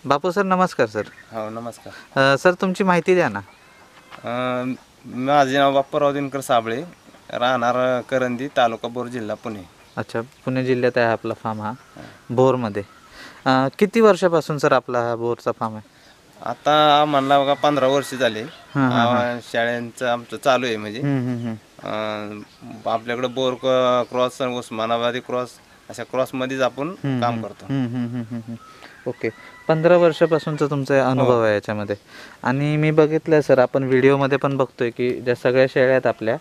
बापू sir नमस्कार sir. हो नमस्कार. सर तुमची माहिती द्या ना. माझे नाव बापूराव दिनकर साबळे, राहणार करंदी, तालुका बोर, जिल्हा पुणे. अच्छा, पुणे जिल्ह्यात आहे आपला फार्म हा बोरमध्ये. किती वर्षापासून सर आपला हा बोरचा फार्म आहे? आता म्हणला बघा 15 वर्ष झाले. हां शाळेंचं आमचं चालू आहे म्हणजे आपल्याकडे बोर क्रॉस, उस्मानाबादी क्रॉस, अशा क्रॉसमध्येच आपण काम करतो. ओके, 15 वर्षापासूनचा तुमचा अनुभव आहे याच्यामध्ये. आणि मी बघितलं सर, आपण व्हिडिओमध्ये पण बघतोय की ज्या सगळ्या शेळ्या आहेत आपल्या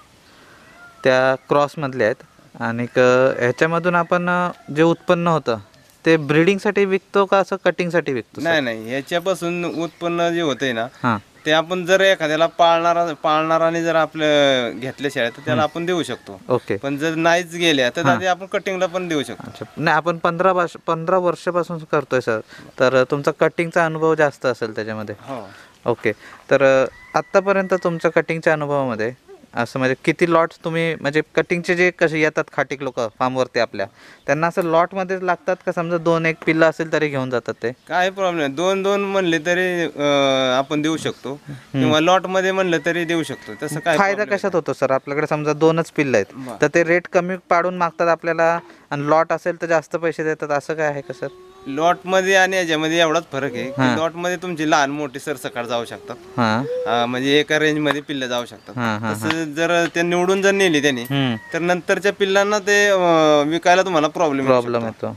त्या क्रॉसमधल्या आहेत. आणि ह्याच्यामधून आपण जे उत्पन्न होतं ते ब्रीडिंगसाठी विकतो का असं कटिंगसाठी विकतो? नाही, ह्याच्यापासून उत्पन्न जे होतंय ना हां, ते आपण जर एखाद्याला पाळणाराने जर आपलं घेतल्या शेळ्या तर त्याला आपण देऊ शकतो. ओके. पण जर नाहीच गेल्या तर आधी आपण कटिंगला पण देऊ शकतो. अच्छा, नाही आपण 15 वर्षापासून करतोय सर, तर तुमचा कटिंगचा अनुभव जास्त असेल त्याच्यामध्ये. हो. ओके, तर आत्तापर्यंत तुमच्या कटिंगच्या अनुभवामध्ये असं म्हणजे किती लॉट्स तुम्ही, म्हणजे कटिंगचे जे कसे येतात खाटीक लोक फार्मवरती आपल्या, त्यांना असं लॉटमध्येच लागतात का? समजा 2-1 पिल्लं असेल तरी घेऊन जातात ते? काही प्रॉब्लेम नाही, 2-2 म्हणले तरी आपण देऊ शकतो, किंवा लॉट मध्ये म्हणलं तरी देऊ शकतो. तसं काय फायदा कशात होतो सर? आपल्याकडे समजा 2च पिल्लं आहेत तर ते रेट कमी पाडून मागतात आपल्याला, आणि लॉट असेल तर जास्त पैसे देतात, असं काय आहे का सर? लॉट मध्ये आणि याच्यामध्ये एवढाच फरक आहे की लॉट मध्ये तुमची लहान मोठी सरसकट जाऊ शकतात. म्हणजे एका रेंज मध्ये पिल्लं जाऊ शकतात. तसं जर ते निवडून जर नेली त्यांनी तर नंतरच्या पिल्लांना ते विकायला तुम्हाला प्रॉब्लेम येतो.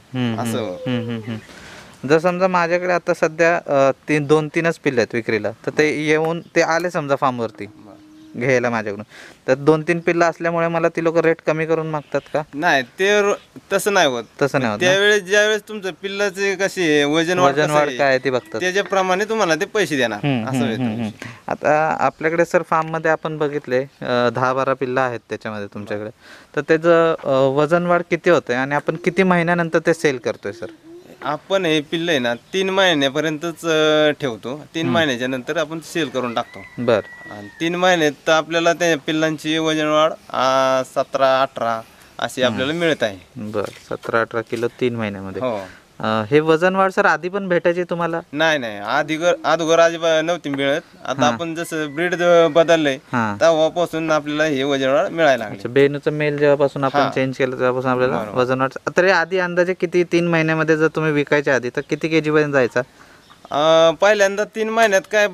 असं. जर समजा माझ्याकडे आता सध्या 2-3च पिल्लं आहेत विक्रीला, तर ते येऊन ते आले समजा फार्मवरती घ्यायला माझ्याकडून, तर 2-3 पिल्लं असल्यामुळे मला ती लोक रेट कमी करून मागतात का? नाही, ते तसं नाही होत. त्यावेळेस ज्यावेळेस तुमचं पिल्लाचे कशी वजन वाढ काय आहे ते बघतात, त्याच्याप्रमाणे तुम्हाला ते पैसे देणार असं. आता आपल्याकडे सर फार्म मध्ये आपण बघितले 10-12 पिल्लं आहेत त्याच्यामध्ये तुमच्याकडे, तर त्याचं वजन वाढ किती होतंय आणि आपण किती महिन्यानंतर ते सेल करतोय सर? आपण हे पिल्लं आहे ना 3 महिन्यापर्यंतच ठेवतो. 3 महिन्याच्या नंतर आपण सेल करून टाकतो. बरं. आणि 3 महिन्यात तर आपल्याला त्या पिल्लांची वजन वाढ 17-18 अशी आपल्याला मिळत आहे. बरं, 17-18 किलो 3 महिन्यामध्ये. हो. हे वजन वाढ सर आधी पण भेटायची तुम्हाला? नाही, अगोदर अजिबात नव्हती मिळत. आता आपण जसं ब्रीड बदललंय तेव्हापासून आपल्याला हे वजन वाढ मिळायला लागली. बेनूचं मेल जेव्हापासून आपण चेंज केलं तेव्हापासून आपल्याला वजन वाढ. तरी आधी अंदाजे किती, 3 महिन्यामध्ये जर तुम्ही विकायच्या आधी तर किती केजी पर्यंत जायचा? पहिल्यांदा 3 महिन्यात काय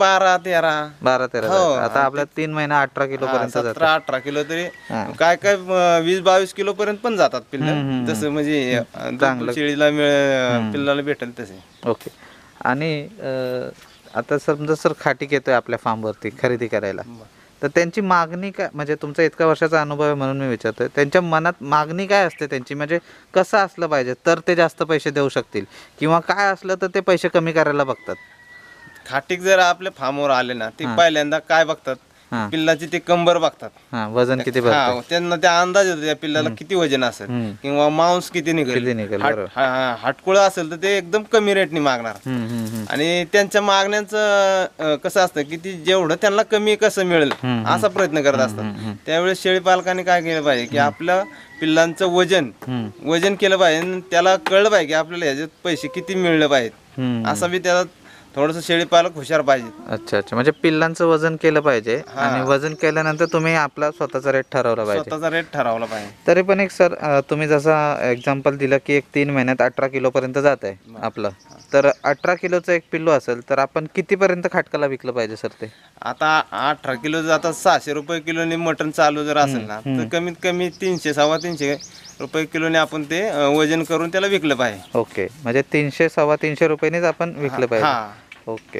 12-13. आता आपल्या 3 महिना 18 किलो पर्यंत 17-18 किलो, तरी काय 20-22 किलो पर्यंत पण जातात पिल्लं. जसं म्हणजे शेळीला पिल्लाला भेटेल तसे. ओके. आणि आता समजा सर खाटीक येतोय आपल्या फार्मवरती खरेदी करायला, तर त्यांची मागणी काय, म्हणजे तुमचा इतका वर्षाचा अनुभव आहे म्हणून मी विचारतोय, त्यांच्या मनात मागणी काय असते त्यांची? म्हणजे कसं असलं पाहिजे तर ते जास्त पैसे देऊ शकतील, किंवा काय असलं तर ते पैसे कमी करायला बघतात? खाटीक जर आपल्या फार्मवर आले ना ते पहिल्यांदा काय बघतात, पिल्लाची ते कंबर बघतात, वजन किती, त्यांना त्या अंदाज येतो त्या पिल्लाला किती वजन असेल किंवा मांस किती निघेल. हाटकुळं असेल तर ते एकदम कमी रेटने मागणार. आणि त्यांच्या मागण्याचं कसं असतं की ती जेवढं त्यांना कमी कसं मिळेल असा प्रयत्न करत असतात. त्यावेळेस शेळी पालकांनी काय केलं पाहिजे की आपल्या पिल्लांचं वजन केलं पाहिजे, त्याला कळलं पाहिजे की आपल्याला ह्याच्यात पैसे किती मिळले पाहिजेत. असं बी त्याला थोडंसं शेळी पालक हुशार पाहिजे. अच्छा, म्हणजे पिल्लांचं वजन केलं पाहिजे, आणि वजन केल्यानंतर तुम्ही आपला स्वतःचा रेट ठरवला पाहिजे. तरी पण एक सर, तुम्ही जसं एक्झाम्पल दिलं की 3 महिन्यात 18 किलो पर्यंत जात आहे आपलं, तर 18 किलोचं एक पिल्लू असेल तर आपण कितीपर्यंत खाटकाला विकलं पाहिजे सर ते? आता 18 किलो आता 600 रुपये किलोने मटण चालू जर असेल ना तर कमीत कमी 300-350 रुपये किलोने आपण ते वजन करून त्याला विकलं पाहिजे. ओके, म्हणजे 300-350 रुपयानेच आपण विकलं पाहिजे. ओके.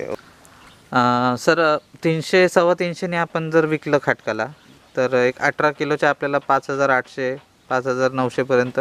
सर 300-350 आपण जर विकलं खाटकाला तर एक 18 किलोच्या आपल्याला 5,800-5,900 पर्यंत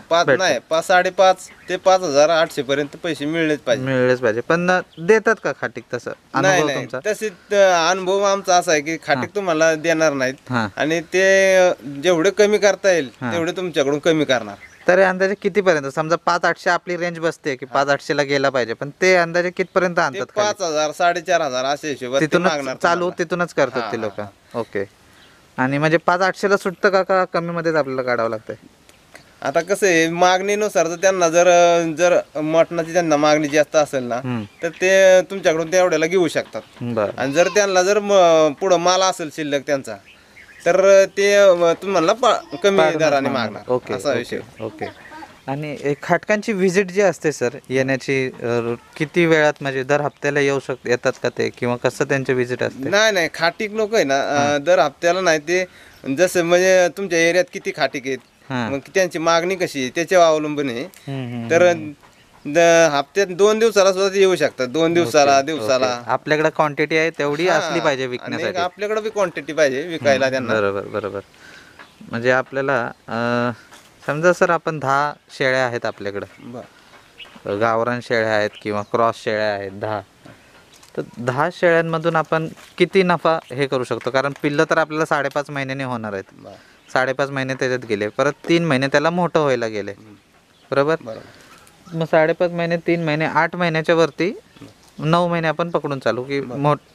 5,500 ते 5,800 पर्यंत पैसे मिळलेच पाहिजे. पण देतात का खाटीक तसं? नाही, तसे अनुभव आमचा असा आहे की खाटीक तुम्हाला देणार नाहीत, आणि ते जेवढे कमी करता येईल तेवढे तुमच्याकडून कमी करणार. तरी अंदाजे कितीपर्यंत? समजा 5,800 आपली रेंज बसते की 5,800 ला गेला पाहिजे, पण ते अंदाजे कितपर्यंत आणतात? 5,000-4,500 असे हिशोबात तिथूनच करतात ते लोक. ओके. आणि म्हणजे 5,800 ला सुटतं का कमी मध्येच आपल्याला काढावं लागतंय? आता कसं आहे मागणीनुसार जर त्यांना जर जर मटणाची त्यांना मागणी जास्त असेल ना तर ते तुमच्याकडून तेवढ्याला घेऊ शकतात. बरं. आणि जर त्यांना जर पुढं माल असेल शिल्लक त्यांचा तर ते तुम्हाला कमी दराने मागणार. ओके असा विषय. ओके. आणि एक खाटकांची व्हिजिट जी असते सर येण्याची किती वेळात म्हणजे दर हप्त्याला येतात का ते किंवा कसं त्यांची व्हिजिट असते? नाही खाटीक लोक आहे ना दर हप्त्याला नाही ते जसं म्हणजे तुमच्या एरियात किती खाटीक आहेत मग त्यांची मागणी कशी आहे त्याच्यावर अवलंबून आहे. तर हप्त्यात 2 दिवसाला सुद्धा येऊ शकतात. 2 दिवसाला आपल्याकडे क्वांटिटी आहे तेवढी असली पाहिजे विकण्यासाठी. आपल्याकडे बी क्वांटिटी पाहिजे विकायला त्यांना. बरोबर. म्हणजे आपल्याला समजा सर आपण 10 शेळ्या आहेत आपल्याकडं, गावरान शेळ्या आहेत किंवा क्रॉस शेळ्या आहेत 10, तर 10 शेळ्यांमधून आपण किती नफा हे करू शकतो? कारण पिल्लं तर आपल्याला 5.5 महिन्याने होणार आहेत. 5.5 महिने त्याच्यात गेले, परत 3 महिने त्याला मोठं व्हायला गेले, बरोबर. मग 5.5 महिने, 3 महिने, 8 महिन्याच्या वरती 9 महिने आपण पकडून चालू की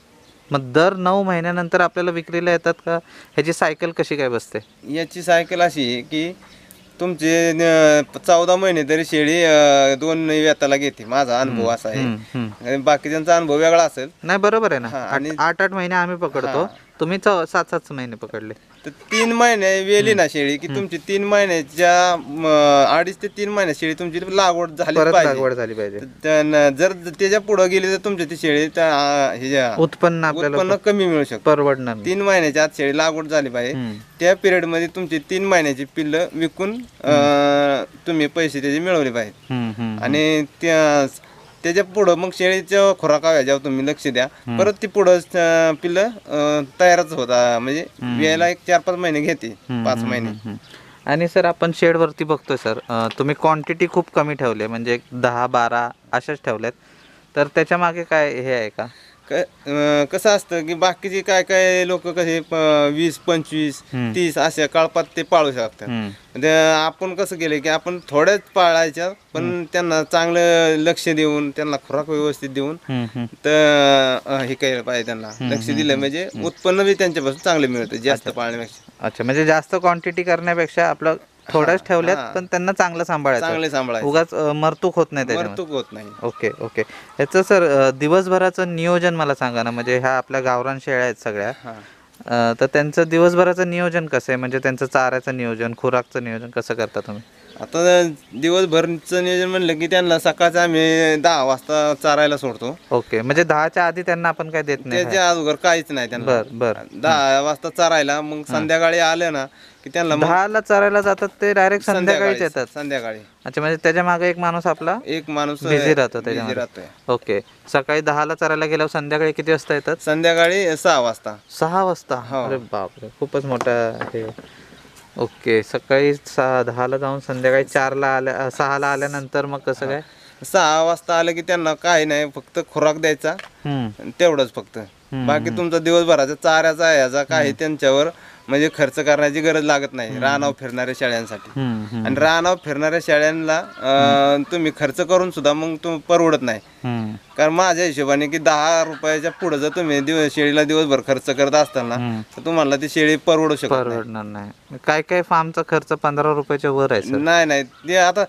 मग दर 9 महिन्यानंतर आपल्याला विक्रीला येतात का? ह्याची सायकल कशी काय बसते? याची सायकल अशी आहे की तुमचे 14 महिने तरी शेळी 2 वेताला घेते. माझा अनुभव असा आहे, बाकीच्यांचा अनुभव वेगळा असेल. नाही बरोबर आहे ना. आणि 8 महिने आम्ही पकडतो, तुम्ही 7 महिने पकडले. तर 3 महिने वेली ना शेळी की तुमची 3 महिन्याच्या 2.5 ते 3 महिन्या शेळी तुमची लागवड झाली पाहिजे. जर त्याच्या पुढे गेली तर तुमची ती शेळी उत्पन्न कमी मिळू शकतं, परवडणार. 3 महिन्याच्या आत शेळी लागवड झाली पाहिजे. त्या पिरियड मध्ये तुमची 3 महिन्याची पिल्लं विकून तुम्ही पैसे त्याचे मिळवले पाहिजे. आणि त्याच्या पुढं मग शेळीच्या खुराका ह्याच्यावर तुम्ही लक्ष द्या. परत ती पुढं पिल्लं तयारच होता, म्हणजे यायला 4-5 महिने घेते, 5 महिने. आणि सर आपण शेडवरती बघतोय सर, तुम्ही क्वांटिटी खूप कमी ठेवले, म्हणजे 10-12 अशाच ठेवल्यात, तर त्याच्या मागे काय हे आहे का? कसं असतं की बाकीचे काय लोक कसे 20-25-30 अशा कळपात ते पाळू शकतात. आपण कसं केलं की आपण थोड्याच पाळायच्या, पण त्यांना चांगलं लक्ष देऊन त्यांना खुराक व्यवस्थित देऊन तर हे केलं पाहिजे. त्यांना लक्ष दिलं म्हणजे उत्पन्न बी त्यांच्यापासून चांगलं मिळतं जास्त पाळण्यापेक्षा. अच्छा, म्हणजे जास्त क्वांटिटी करण्यापेक्षा आपलं थोड्याच ठेवल्यात, पण त्यांना चांगलं सांभाळायचं, उगाच मरतूक होत नाही. ओके. याचं सर दिवसभराचं नियोजन मला सांगा ना. म्हणजे ह्या आपल्या गावरान शेळ्या आहेत सगळ्या, तर त्यांचं दिवसभराचं नियोजन कसं आहे? म्हणजे त्यांचं चाऱ्याचं नियोजन, खुराकचं नियोजन कसं करता तुम्ही? आता दिवसभरचं नियोजन म्हणलं की त्यांना सकाळचं आम्ही 10 वाजता चारायला सोडतो. ओके, म्हणजे 10च्या आधी त्यांना आपण काय देत नाही? त्याच्या अगोदर काहीच नाही त्यांना. 10 वाजता चारायला, मग संध्याकाळी आलं ना की त्यांना 10ला चारायला जातात ते डायरेक्ट संध्याकाळीच येतात? संध्याकाळी. अच्छा, म्हणजे त्याच्या मागे एक माणूस बिझी राहतो त्याच्यामध्ये. ओके, सकाळी 10ला चारायला गेल्यावर संध्याकाळी किती वाजता येतात? संध्याकाळी 6 वाजता. 6 वाजता? अरे बापरे, खूपच मोठा हे. ओके, सकाळी 10ला जाऊन संध्याकाळी 6ला आल्यानंतर मग कसं काय? 6 वाजता आलं की त्यांना काही नाही, फक्त खुराक द्यायचा तेवढंच फक्त. बाकी तुमचा दिवसभराचा चाऱ्याचा याचा काही त्यांच्यावर म्हणजे खर्च करण्याची गरज लागत नाही रानावर फिरणाऱ्या शेळ्यांसाठी. आणि रानावर फिरणाऱ्या शेळ्यांना तुम्ही खर्च करून सुद्धा मग तुम्ही परवडत नाही. कारण माझ्या हिशोबाने की 10 रुपयाच्या पुढे जर तुम्ही शेळीला दिवसभर खर्च करत असताल ना तर तुम्हाला ती शेळी परवडणार नाही. काय फार्मचा खर्च 15 रुपयाच्या वर आहे? नाही, ते आता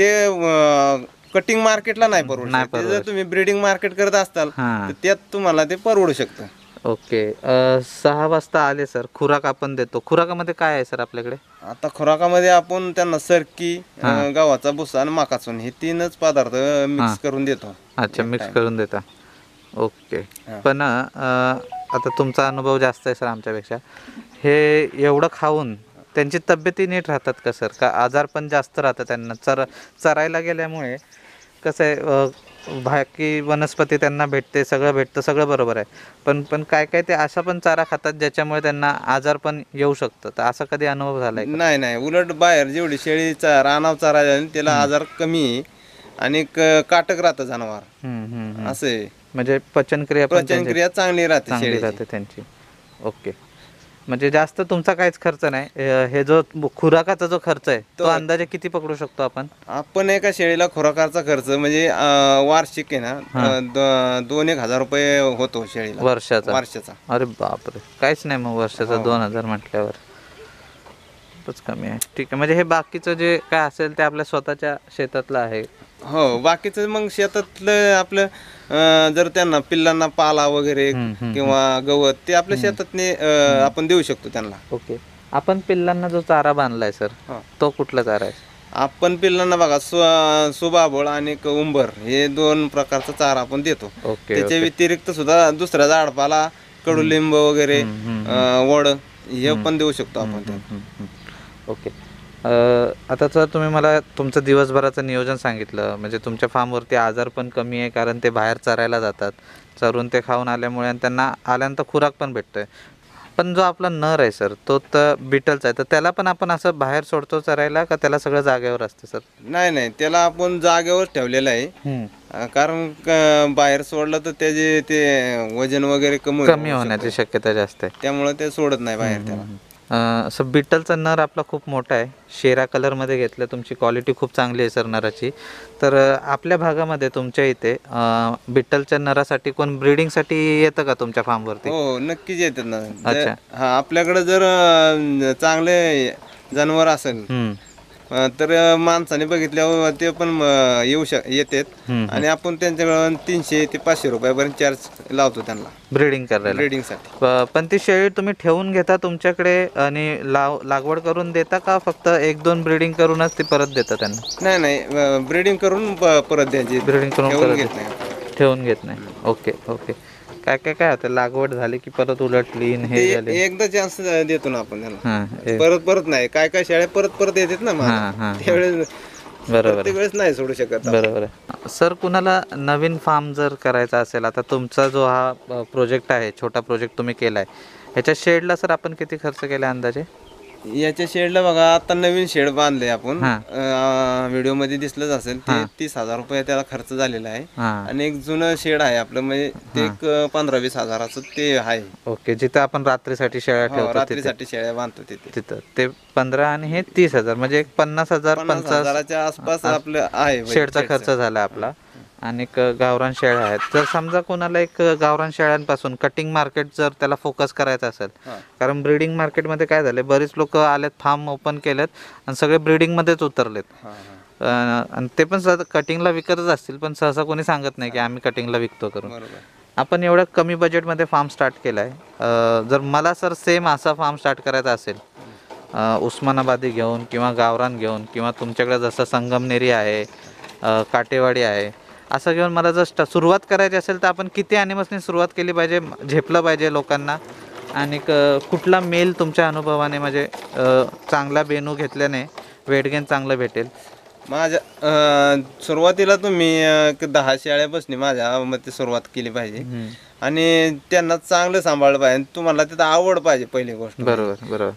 ते कटिंग मार्केटला नाही परवडत. जर तुम्ही ब्रीडिंग मार्केट करत असताल तर त्यात तुम्हाला ते परवडू शकतं. ओके, 6 वाजता आले सर, खुराक आपण देतो. खुराकामध्ये काय आहे सर आपल्याकडे? आता खुराकामध्ये आपण त्यांना सरकी, गव्हाचा भुसा आणि मकाचून हे 3च पदार्थ मिक्स करून देतो. अच्छा, मिक्स करून देता. ओके, पण आता तुमचा अनुभव जास्त आहे सर आमच्यापेक्षा. हे एवढं खाऊन त्यांची तब्येती नीट राहतात का सर? का आजार पण जास्त राहतात त्यांना? चरायला गेल्यामुळे कसं आहे, बाकी वनस्पती त्यांना भेटते, सगळं भेटतं, सगळं बरोबर आहे, पण काय ते असा पण चारा खातात ज्याच्यामुळे त्यांना आजार पण येऊ शकतं. तर असा कधी अनुभव झालाय? नाही, उलट बाहेर जेवढी शेळी रानाव चारा त्याला आजार कमी आहे आणि काटक राहतं जनावर असे. म्हणजे पचनक्रिया चांगली राहते त्यांची. ओके, म्हणजे जास्त तुमचा काहीच खर्च नाही. हे जो खुराकाचा जो खर्च आहे तो अंदाजे किती पकडू शकतो आपण? एका शेळीला खुराकाचा खर्च म्हणजे वार्षिक आहे ना 2-1 हजार रुपये होतो शेळीला वर्षाचा. अरे बापरे, काहीच नाही मग वर्षाचा 2000 म्हटल्यावर. खूपच कमी आहे. ठीक आहे, म्हणजे हे बाकीचं जे काय असेल ते आपल्या स्वतःच्या शेतातलं आहे. हो, बाकीचं मग शेतातलं आपलं जर त्यांना पिल्लांना पाला वगैरे किंवा गवत ते आपल्या शेतातने आपण देऊ शकतो त्यांना. ओके. आपण पिल्लांना जो चारा बांधलाय सर, तो कुठला चारा आहे? आपण पिल्लांना बघा सुबाबोळ आणि उंबर हे 2 प्रकारचा चारा आपण देतो. ओके. त्याच्या व्यतिरिक्त सुद्धा दुसऱ्या झाडपाला कडुलिंब वगैरे वड हे पण देऊ शकतो आपण त्यांना. ओके. आता सर तुम्ही मला तुमचं दिवसभराचं नियोजन सांगितलं, म्हणजे तुमच्या फार्मवरती आजार पण कमी आहे कारण ते बाहेर चरायला जातात, चरून ते खाऊन आल्यामुळे आणि त्यांना आल्यानंतर खुराक पण भेटतोय. पण जो आपला नर आहे सर, तो तर बिटलचा आहे, तर त्याला पण आपण असं बाहेर सोडतो चरायला का त्याला सगळं जागेवर असतं सर? नाही, त्याला आपण जागेवर ठेवलेलं आहे. कारण बाहेर सोडलं तर त्याचे ते वजन वगैरे कमी होण्याची शक्यता जास्त आहे, त्यामुळे ते सोडत नाही बाहेर त्याला. सर बिटलचा नर आपला खूप मोठा आहे, शेरा कलरमध्ये घेतलं, तुमची क्वालिटी खूप चांगली आहे सर नराची. तर आपल्या भागामध्ये तुमच्या इथे बिटलच्या नरासाठी कोण ब्रीडिंगसाठी येतं का तुमच्या फार्मवरती? हो, नक्कीच येतात ना. अच्छा. हा, आपल्याकडे जर चांगले जनावर असेल तर माणसाने बघितल्यावर ते पण येतात आणि आपण त्यांच्याकडून 300 ते 500 रुपयापर्यंत चार्ज लावतो त्यांना ब्रीडिंग करायला, ब्रीडिंगसाठी. पण ती शेळी तुम्ही ठेवून घेता तुमच्याकडे आणि लागवड करून देता का फक्त 1-2 ब्रीडिंग करूनच ती परत देता त्यांना? नाही, ब्रीडिंग करून परत द्यायची. ब्रीडिंग करून ठेवून परत घेत नाही. ठेवून घेत नाही. ओके. काय होतं, लागवड झाली की परत उलटली हे झाले? एकदा चान्स देतो ना आपण त्यांना, परत नाही. काय शाळेत परत येतात ना, त्यावेळेस प्रत्येक वेळेस नाही सोडू शकत. बरोबर आहे सर. कुणाला नवीन फार्म जर करायचा असेल, आता तुमचा जो हा प्रोजेक्ट आहे, छोटा प्रोजेक्ट तुम्ही केलाय, ह्याच्या शेडला सर आपण किती खर्च केला अंदाजे? याच्या शेडला बघा, आता नवीन शेड बांधले आपण, व्हिडिओ मध्ये दिसलंच असेल ते. 30,000 रुपये त्याला खर्च झालेला आहे. आणि एक जुनं शेड आहे आपलं, म्हणजे ते एक 15-20 हजाराचं ते आहे. ओके. जिथं आपण रात्रीसाठी शेळ्या ठेवतो, रात्रीसाठी शेळ्या बांधतो तिथं ते 15 आणि हे 30,000, म्हणजे एक 50,000-50,000च्या आसपास आपलं आहे शेडचा खर्च झाला आपला. आणि गावरान शेळ्या आहेत. जर समजा कोणाला एक गावरान शेळ्यांपासून कटिंग मार्केट जर त्याला फोकस करायचा असेल, कारण ब्रीडिंग मार्केटमध्ये काय झालं, बरेच लोक आलेत, फार्म ओपन केलेत आणि सगळे ब्रीडिंगमध्येच उतरलेत, आणि ते पण कटिंगला विकतच असतील, पण सहसा कोणी सांगत नाही की आम्ही कटिंगला विकतो करून. आपण एवढ्या कमी बजेटमध्ये फार्म स्टार्ट केला आहे. जर मला सर सेम असा फार्म स्टार्ट करायचा असेल, उस्मानाबादी घेऊन किंवा गावरान घेऊन किंवा तुमच्याकडे जसं संगमनेरी आहे, काटेवाडी आहे, असं घेऊन मला जर सुरुवात करायची असेल तर आपण किती ॲनिमल्सनी सुरुवात केली पाहिजे, झेपलं पाहिजे लोकांना, आणि कुठला मेल तुमच्या अनुभवाने म्हणजे चांगला बेनू घेतल्याने वेट गेन चांगलं भेटेल? माझ्या सुरुवातीला तुम्ही 10 शेळ्यापासून माझ्या मते सुरुवात केली पाहिजे आणि त्यांना चांगलं सांभाळलं पाहिजे. तुम्हाला तिथं आवड पाहिजे पहिली गोष्ट. बरोबर.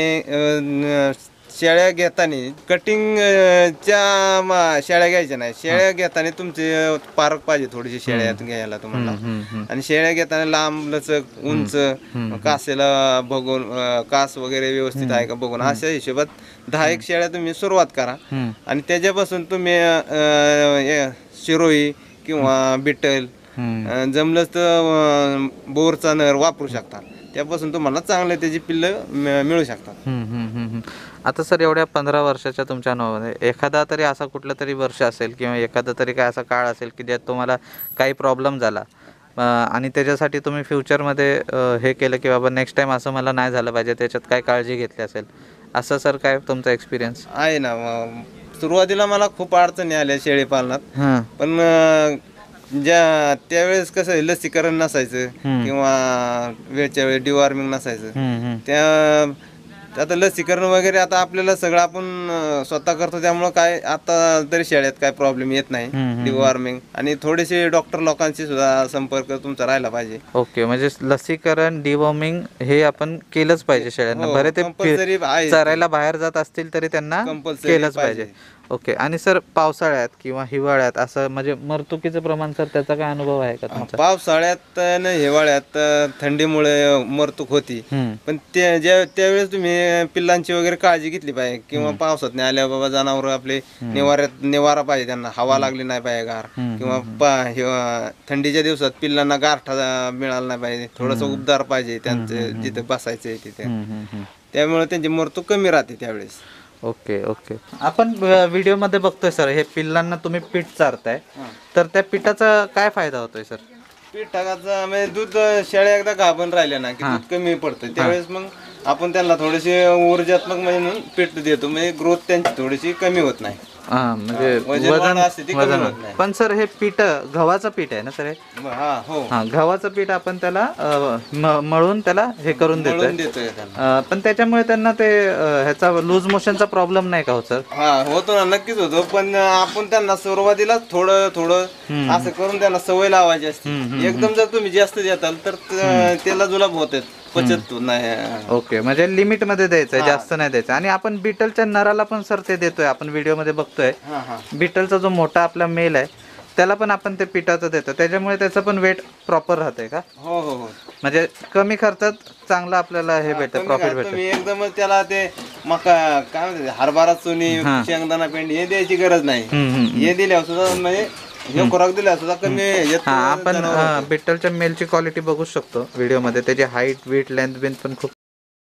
आणि शेळ्या घेताना कटिंगच्या शेळ्या घ्यायच्या नाही. शेळ्या घेताना तुमचे पारख पाहिजे थोडीशी शेळ्यात घ्यायला तुम्हाला. आणि शेळ्या घेताना लांब लचक उंच कासेला बघून, कास वगैरे व्यवस्थित आहे का बघून, अशा हिशोबात 10 शेळ्या तुम्ही सुरुवात करा. आणि त्याच्यापासून तुम्ही शिरोई किंवा बिटल, जमलंच तर बोरचा नर वापरू शकता. त्यापासून तुम्हाला चांगले त्याची पिल्लं मिळू शकतात. आता सर एवढ्या 15 वर्षाच्या तुमच्या अनुभवामध्ये एखादा तरी असा कुठलं तरी वर्ष असेल किंवा एखादा तरी काय असा काळ असेल की ज्यात तुम्हाला काही प्रॉब्लेम झाला आणि त्याच्यासाठी तुम्ही फ्युचरमध्ये हे केलं की बाबा नेक्स्ट टाइम असं मला नाही झालं पाहिजे, त्याच्यात काय काळजी घेतली असेल, असं सर काय तुमचा एक्सपिरियन्स आहे ना? सुरुवातीला मला खूप अडचणी आल्या शेळी पालनात, पण त्यावेळेस कसं लसीकरण नसायचं किंवा वेळच्या वेळी डिवॉर्मिंग नसायचं. आता लसीकरण वगैरे आता आपल्याला सगळं आपण स्वतः करतो, त्यामुळं काय आता तरी शेळ्यात काय प्रॉब्लेम येत नाही. डिवॉर्मिंग आणि थोडेसे डॉक्टर लोकांशी सुद्धा संपर्क तुमचा राहिला पाहिजे. ओके. म्हणजे लसीकरण, डिवॉर्मिंग हे आपण केलंच पाहिजे शेळ्यांना. बरे ते चरायला बाहेर जात असतील तरी त्यांना केलंच पाहिजे. ओके. आणि सर पावसाळ्यात किंवा हिवाळ्यात असं म्हणजे मरतुकीचं प्रमाण सर त्याचा काय अनुभव आहे का तुमचा? पावसाळ्यात आणि हिवाळ्यात थंडीमुळे मरतूक होती, पण त्यावेळेस तुम्ही पिल्लांची वगैरे काळजी घेतली पाहिजे. किंवा पावसात नाही आल्या बाबा जनावर आपले निवारा पाहिजे, त्यांना हवा लागली नाही पाहिजे गार, किंवा थंडीच्या दिवसात पिल्लांना गारठा मिळाला नाही पाहिजे, थोडंसं उबदार पाहिजे त्यांचं जिथे बसायचं तिथे. त्यामुळे त्यांची मृत्यू कमी राहते त्यावेळेस. Okay okay. आपण व्हिडिओ मध्ये बघतोय सर, हे पिल्लांना तुम्ही पीठ चारताय, तर त्या पिठाचा काय फायदा होतोय सर? पीठ टाकायचं म्हणजे दूध शेळ्या एकदा गाभण राहिल्या ना की दूध कमी पडतं, त्यावेळेस मग आपण त्यांना थोडेसे ऊर्जात्मक म्हणून पीठ देतो, म्हणजे ग्रोथ त्यांची थोडीशी कमी होत नाही. म्हणजे वजन असते ती कमी होत नाही. पण सर हे पीठ गव्हाचं पीठ आहे ना सर? हो, गव्हाचं पीठ आपण त्याला मळून त्याला हे करून देतोय, पण त्याच्यामुळे त्यांना ते ह्याचा लूज मोशनचा प्रॉब्लेम नाही का होत सर? होतो ना, नक्कीच होतो, पण आपण त्यांना सुरुवातीला थोडं थोडं असं करून त्यांना सवय लावायची असते. एकदम जर तुम्ही जास्त देताल तर त्याला जुलाब होते, पचत नाही. ओके, म्हणजे लिमिट मध्ये द्यायचं, जास्त नाही द्यायचं. आणि आपण बीटलच्या नराला पण सर ते देतोय, आपण व्हिडिओ मध्ये बघतोय. बीटलचा जो मोठा आपला मेल आहे त्याला पण आपण ते पिठाचं देतो, त्याच्यामुळे त्याचं पण वेट प्रॉपर राहतंय का? हो हो हो. म्हणजे कमी खर्चात चांगलं आपल्याला हे भेटतं, प्रॉफिट भेटतं. तुम्ही एकदम त्याला ते मका काय म्हणते हरभरा चुनी, शेंगदाणा पेंडी हे द्यायची गरज नाही. हे दिल्यावर सुद्धा म्हणजे हे खुराक दिल्यावर सुद्धा कमी. आपण बीटलच्या मेलची क्वालिटी बघू शकतो व्हिडिओ मध्ये, त्याची हाईट, वेट, लेंथ बिन पण खूप.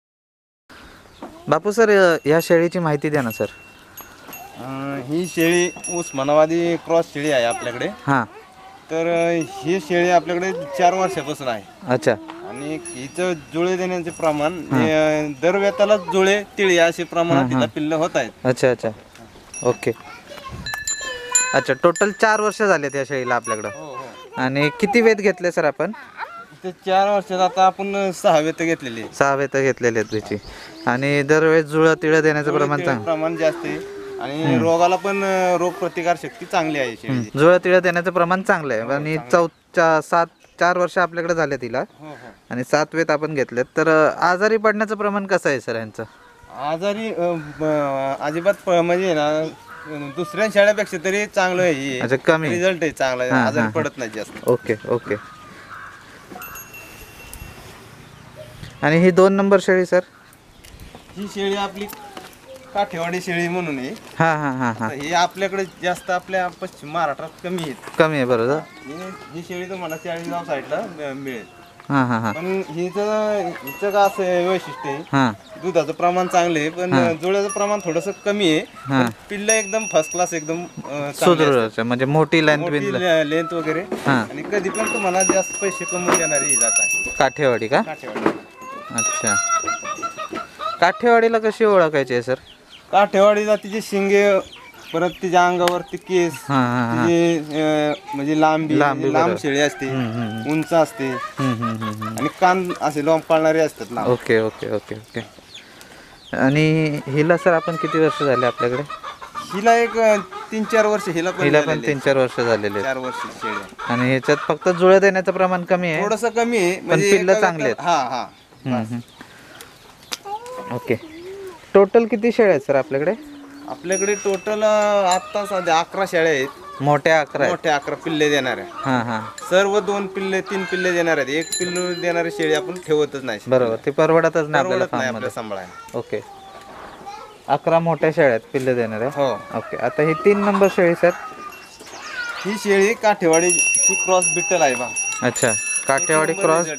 बापू सर, या शेळीची माहिती द्या ना सर. ही शेळी उस्मानाबादी क्रॉस शेळी आहे आपल्याकडे. तर ही शेळी आपल्याकडे 4 वर्षापासून आहे. अच्छा. आणि हिचं जुळे देण्याचे प्रमाण दर वेताला जुळे तिळी असे प्रमाणात तिला पिल्लं होत आहेत. अच्छा अच्छा. ओके. अच्छा, टोटल 4 वर्ष झाले त्या शेळीला आपल्याकडं. आणि किती वेत घेतले सर आपण? ते 4 वर्षात आता आपण 6 वेत घेतलेली. 6 वेत घेतलेली आहेत त्याची. आणि दरवेळेस जुळं तिळं देण्याचं प्रमाण जास्त आहे. आणि रोगाला पण रोग प्रतिकार शक्ती चांगली आहे शेळीची. जुळं तिळं देण्याचं प्रमाण चांगलं आहे. आणि 4 वर्ष आपल्याकडे झाले तिला, आणि 7 वेत आपण घेतलेत. तर आजारी पडण्याचं प्रमाण कसं आहे सर यांचं? आजारी अजिबात म्हणजे ना दुसऱ्या शेळ्यापेक्षा तरी चांगलं आहे. अच्छा, कमी रिझल्ट आहे चांगला, आजारी पडत नाही जास्त. Okay okay. आणि ही 2 नंबर शेळी सर? ही शेळी आपली काठेवाडी शेळी म्हणून आहे. ही आपल्याकडे जास्त आपल्या पश्चिम महाराष्ट्रात कमी आहे. बरोबर. ही शेळी तुम्हाला 40गाव साईडला मिळेल. पण हिचं का असं वैशिष्ट्य आहे, दुधाचं प्रमाण चांगलं आहे, पण जुळ्याचं प्रमाण थोडस कमी आहे. पिल्लं एकदम फर्स्ट क्लास, एकदम सुदृढ, म्हणजे मोठी लेंथ वगैरे. आणि कधी पण तुम्हाला जास्त पैसे कमवून देणारी जात आहे. काठेवाडी का? काठेवाडी. अच्छा. काठेवाडीला कशी ओळखायची आहे सर? काठेवाडी जातीचे शिंगे, परत तिच्या अंगावरती केस, म्हणजे लांब शेळी असते, उंच असते, आणि कान असे लोंब पाळणारे असतात. Okay okay okay okay. आणि हिला सर आपण किती वर्ष झाले आपल्याकडे? हिला एक 3-4 वर्ष. हिला पण 3-4 वर्ष झालेले. 4 वर्ष शेळी. आणि ह्याच्यात फक्त जुळं देण्याचं प्रमाण कमी आहे, थोडस कमी आहे, म्हणजे पिल्लं चांगले आहेत. ओके. टोटल किती शेळ्या आहेत सर आपल्याकडे? आपल्याकडे टोटल आता सध्या 11 शेळ्या आहेत. मोठ्या 11? मोठ्या 11 पिल्ले देणाऱ्या. सर्व 2 पिल्ले 3 पिल्ले देणार आहेत. 1 पिल्लू देणारी शेळी आपण ठेवतच नाही. बरोबर, ते परवडतच नाही आपल्याला सांभाळायला. ओके. 11 मोठ्या शेळ्या आहेत पिल्ले देणाऱ्या. हो. ओके. आता ही 3 नंबर शेळी सर? ही शेळी काठेवाडीची क्रॉस बीटल आहे बा. अच्छा, काठेवाडी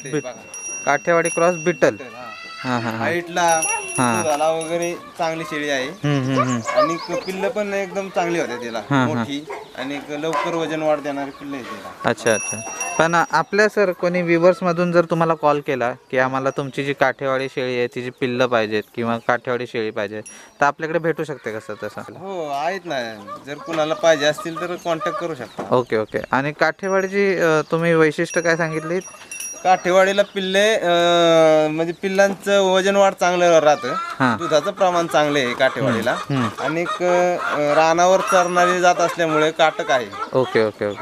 क्रॉस बीटल. हाईटला, दुधाला वगैरे चांगली शेळी आहे. आणि पिल्ल पण एकदम चांगली होते तिला, मोठी आणि लवकर वजन वाढ देणारी पिल्ल आहे तिला. अच्छा अच्छा. पण आपल्या सर कोणी व्ह्युअर्स मधून जर तुम्हाला कॉल केला की आम्हाला तुमची जी काठेवाडी शेळी आहे तिची पिल्लं पाहिजेत किंवा काठेवाडी शेळी पाहिजे, तर आपल्याकडे भेटू शकते का सर तसं? हो, आहेत ना. जर कुणाला पाहिजे असतील तर कॉन्टॅक्ट करू शकता. Okay okay. आणि काठेवाडीची तुम्ही वैशिष्ट्य काय सांगितली? काठेवाडीला पिल्ले म्हणजे पिल्लांचं वजन वाढ चांगलं राहतं, दुधाचं प्रमाण चांगलं आहे काठेवाडीला, आणि रानावर चरणारी जात असल्यामुळे काटक आहे. Okay okay okay.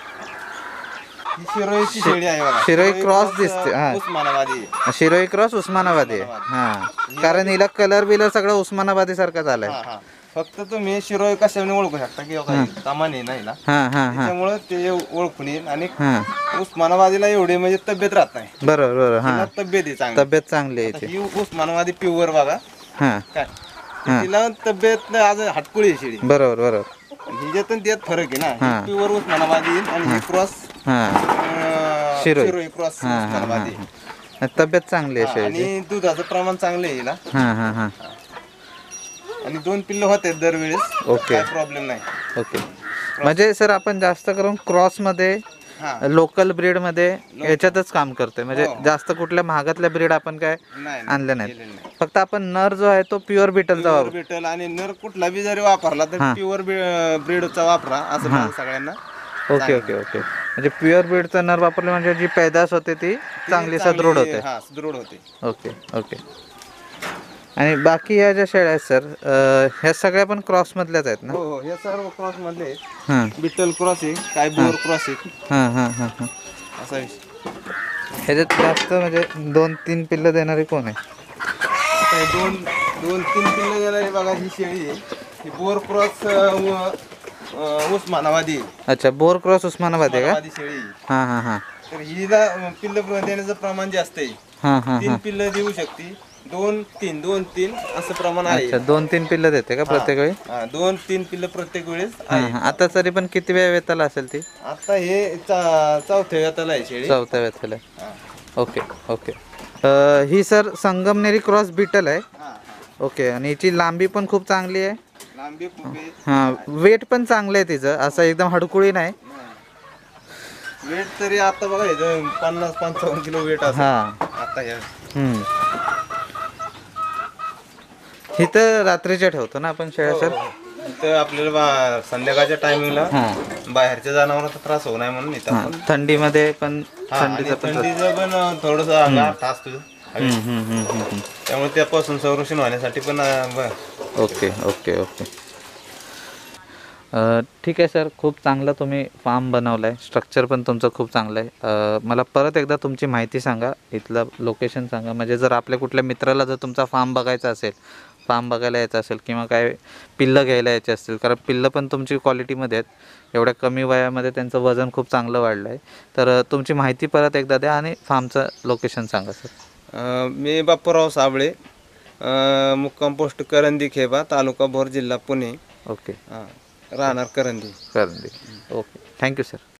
शिरोईची शेळी आहे बघा. शिरोई क्रॉस दिसते. उस्मानाबादी. शिरोई क्रॉस उस्मानाबादी आहे. कारण हिला कलर बिलर सगळं उस्मानाबादी सारखं झालंय. फक्त तुम्ही शिरोई कशाने ओळखू शकता की सामान्य नाही ना, त्यामुळे ते ओळखून येईल. आणि उस्मानाबादीला एवढे म्हणजे तब्येत राहत नाही. बरोबर बरोबर. तब्येत चांगली आहे. ही उस्मानाबादी प्युअर बघा काय, तिला तब्येत आज हटकुळी शेळी. बरोबर बरोबर. हिच्यातून त्यात फरक आहे ना. प्युअर उस्मानाबादी आणि हे क्रॉस शिरोई क्रॉस उस्मानाबादी. तब्येत चांगली आहे शेळीची. आणि दुधाचं प्रमाण चांगलं आहे हिला. हां हां हां. आणि 2 पिल्लं होते दरवेळेस. ओके. काय प्रॉब्लेम नाही. ओके. म्हणजे सर आपण जास्त करून क्रॉसमध्ये, हा लोकल ब्रीडमध्ये याच्यातच काम करतोय. म्हणजे जास्त कुठल्या महागातल्या ब्रीड आपण काय नाही आणल्या नाहीत. केलेलं नाही. फक्त आपण नर जो आहे तो प्युअर बिटलचा प्युअर वापर. बिटल आणि नर कुठला बी जरी वापरला तर प्युअर ब्रीडचा वापरा असं माझं सगळ्यांना. Okay okay okay. म्हणजे प्युअर ब्रीडचा नर वापरले म्हणजे जी पैदास होते ती चांगली सदृढ होते. हा सुदृढ होते. Okay okay. आणि बाकी ह्या ज्या शेळ्या आहेत सर, ह्या सगळ्या पण क्रॉस मधल्याच आहेत ना? हो हो, हे सर्व क्रॉस मधले आहेत. हां बिटल क्रॉस आहे, काय बोर क्रॉस आहे, हां हां हां हां. असा विषय. ह्याच्यात जास्त म्हणजे 2-3 पिल्लं देणारी कोण आहे? आता हे दोन तीन पिल्लं गेला बघा. ही शेळी आहे, ही बोर क्रॉस उस्मानाबादी आहे. अच्छा, बोर क्रॉस उस्मानाबाद आहे का? उस्मानाबादी शेळी आहे. हां हां हां तर हिला पिल्लं देण्याचं प्रमाण जास्त आहे. हां हां 3 पिल्लं देऊ शकते. 2-3 असं प्रमाण आहे. अच्छा, 2-3 पिल्लं देते का प्रत्येक वेळी? 2-3 पिल्लं प्रत्येक वेळेस हां आहे. हां. आता तरी पण किती वेळ वेताला असेल ती? आता हे चौथ्या वेताला आहे शेळी. 4थ्या वेताला. हा. Okay okay. ही सर संगमनेरी क्रॉस बीटल आहे. हा, हा. ओके. आणि हिची लांबी पण खूप चांगली आहे. लांबी खूप आहे. हां, वेट पण चांगलं आहे तिचं, असं एकदम हडकुळी नाही. वेट तरी आता बघा 50-55 किलो वेट असं हां. आता या. ही तर रात्रीच्या ठेवतो ना आपण शेळ्या सर? तर आपल्याला संध्याकाळच्या टायमिंगला हां बाहेरच्या जनावरांचा त्रास होऊ नये म्हणून इथं आपण. थंडीमध्ये पण थंडीचं पण थोडंसं अंगार असतो. त्यामुळे त्यापासून संरक्षण होण्यासाठी पण ओके ओके ओके. ठीक आहे सर, खूप चांगला तुम्ही फार्म बनवला आहे. स्ट्रक्चर पण तुमचं खूप चांगलं आहे. मला परत एकदा तुमची माहिती सांगा, इथलं लोकेशन सांगा. म्हणजे जर आपल्या कुठल्या मित्राला जर तुमचा फार्म बघायचा असेल, फार्म बघायला यायचं असेल किंवा काय पिल्लं घ्यायला यायचे असतील, कारण पिल्लं पण तुमची क्वालिटीमध्ये आहेत. एवढ्या कमी वयामध्ये त्यांचं वजन खूप चांगलं वाढलं आहे. तर तुमची माहिती परत एकदा द्या आणि फार्मचं लोकेशन सांगा सर. मी बापूराव साबळे, मुक्काम पोस्ट करंदी खेबा, तालुका भोर, जिल्हा पुणे. ओके. राहणार करंदी. ओके. Thank you sir.